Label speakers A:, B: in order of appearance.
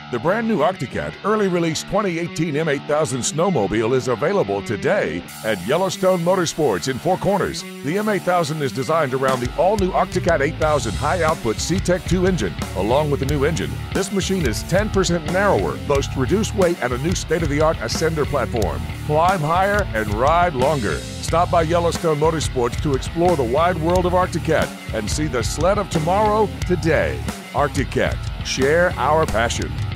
A: The brand new ArcticCat early release 2018 M8000 snowmobile is available today at Yellowstone Motorsports in Four Corners. The M8000 is designed around the all-new ArcticCat8000 high-output C-Tech 2 engine. Along with the new engine, this machine is 10% narrower, boasts reduced weight and a new state-of-the-art Ascender platform. Climb higher and ride longer. Stop by Yellowstone Motorsports to explore the wide world of ArcticCat and see the sled of tomorrow today. ArcticCat, share our passion.